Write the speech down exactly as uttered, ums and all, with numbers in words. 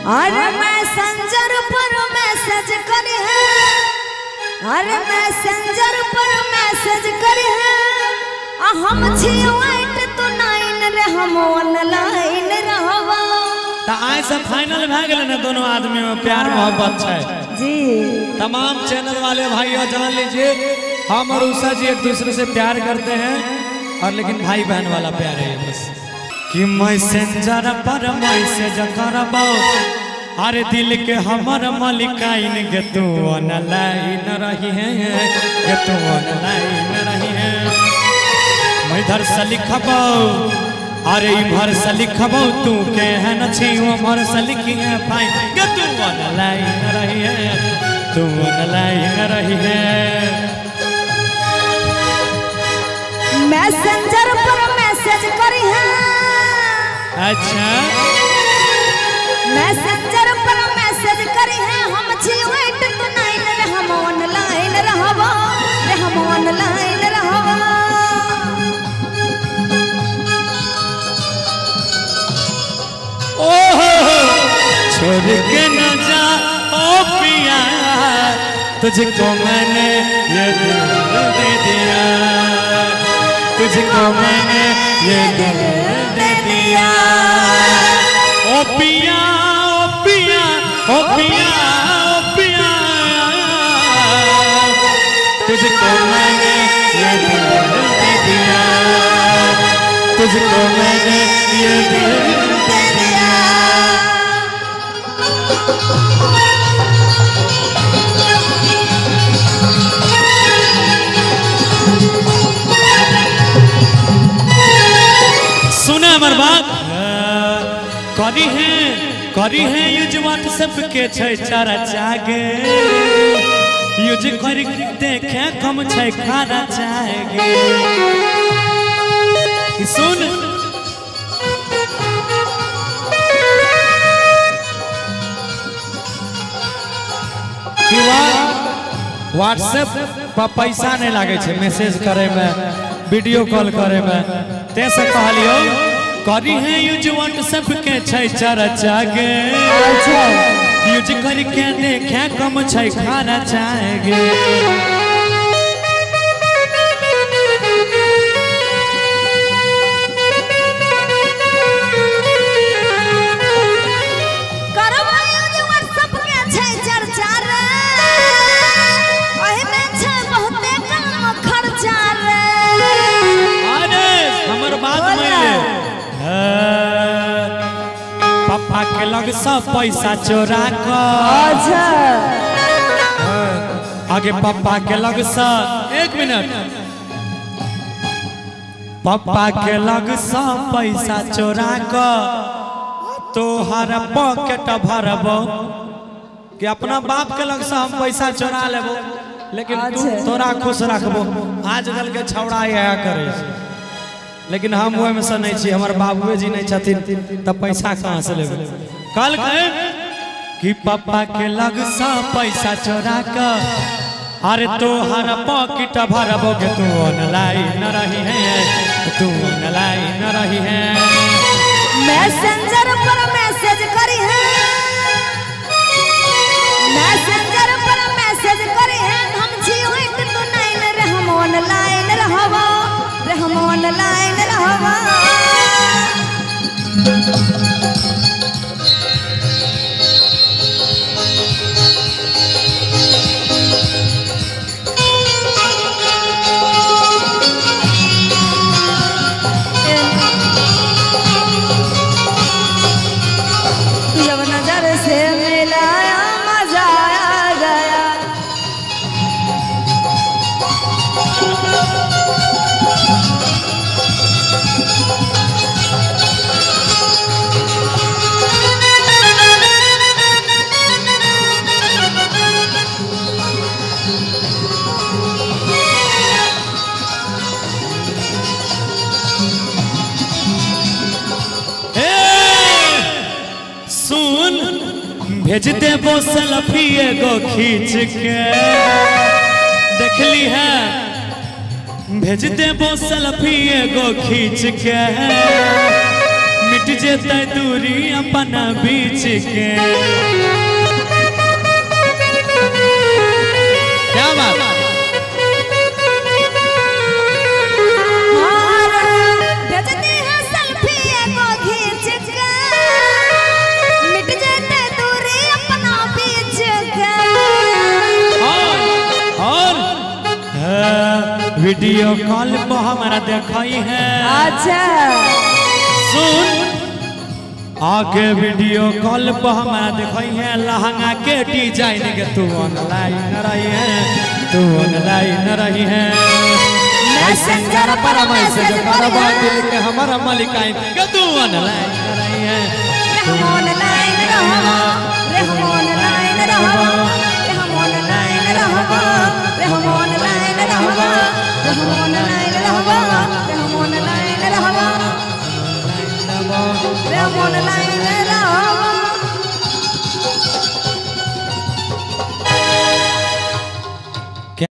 अरे मैसेंजर पर मैसेज करे है, अरे मैसेंजर पर मैसेज करे है, हम छियो आइट तो नाइन रे हम ऑनलाइन रहवा। तो आज से फाइनल भ गेल ने दोनों आदमी में प्यार मोहब्बत है जी। तमाम चैनल वाले भाइयों जान लीजिए हम और उषा जी एक दूसरे से प्यार करते हैं और लेकिन भाई बहन वाला प्यार है बस कि मैसेंजर पर मैसेज करबो अरे दिल के हमर मलिकाइन के तू ऑनलाइन रही है के तू ऑनलाइन रही है मैं इधर से लिखबो अरे इधर से लिखबो तू के है न छी उमर से लिखी है भाई के तू ऑनलाइन रही है तू ऑनलाइन रही है। मैसेंजर पर मैसेज करी है, अच्छा मैसेंजर पर मैसेज करी है, हम छी वेट तो नाइन रे हम ऑनलाइन रहबो रे हम ऑनलाइन रहबो। ओहो छोड़ के न जा ओ पिया तुझको मैंने ये दिल दे दिया तुझको मैंने ये दिल दे दिया ओ पिया ओ पिया ओ पिया ओ पिया तुझको मैंने ये दिल दे दिया तुझको मैंने ये दिल दे दिया। सुने हमार बात करी है करी है यूज व्हाट्सएप के छै चारा चागे यूज कर देखे कम छै खाना चागे सुन व्हाट्सएप पर पैसा नहीं लागे छै मैसेज करे में वीडियो कॉल करे में ते से कहलियो करी है यूज व्हाट्सएप के छै चर्चा गे यूज करके देखे कम छै खाना चाहेगे पापा के लग सब पैसा चोरा कर आगे पापा के लग सब एक मिनट पापा के लग सब पैसा चोरा कर तो हर पॉकेट भरबो कि अपना बाप के लग से हम पैसा चोरा लेबो लेकिन तू तोरा खुश रखबो आजकल के छौड़ा यह करे लेकिन हम वो में से नहीं छी हमारे बाबूए जी नहीं छथिन तब पैसा कहाँ से लेबे कल कहे कि पापा के लग सा पैसा चोरा कर अरे तो हर पॉकेट भरबो के तू ऑनलाइन रही है तू ऑनलाइन रही है। मैसेंजर पर मैसेज करी है, मैसेंजर पर मैसेज करी है, हम छी वेट तो नाइन रे हम ऑनलाइन रहबो रे हम ऑनलाइन रहबो। जब नजर से मिलाया मजा आ गया भेज दे वो सेल्फी एगो खींच के देखली है भेज दे वो सेल्फी एगो खींच के मिट जेते दूरी अपना बीच के। क्या बात भेजती है सेल्फी एगो खींच के, मिट जेते दूरी अपना बीच के। और, और वीडियो कॉल पर हमारा देखई है। अच्छा सुन आगे वीडियो कॉल पर हमारा देखई है लहंगा के डिजाइन के तू ऑनलाइन रही है, तू ऑनलाइन रही है। मैसेंजर पर मैसेज करवा दिल के हमारा मलिकाइन के तू ऑनलाइन रही है, ऑनलाइन रहो